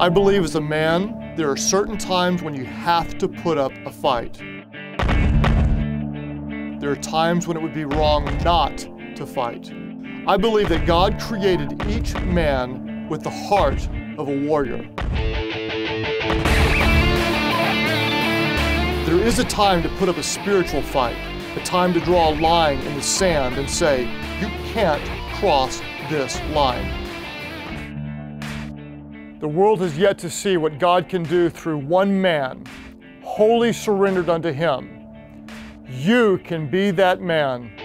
I believe as a man, there are certain times when you have to put up a fight. There are times when it would be wrong not to fight. I believe that God created each man with the heart of a warrior. There is a time to put up a spiritual fight, a time to draw a line in the sand and say, you can't cross this line. The world has yet to see what God can do through one man, wholly surrendered unto Him. You can be that man.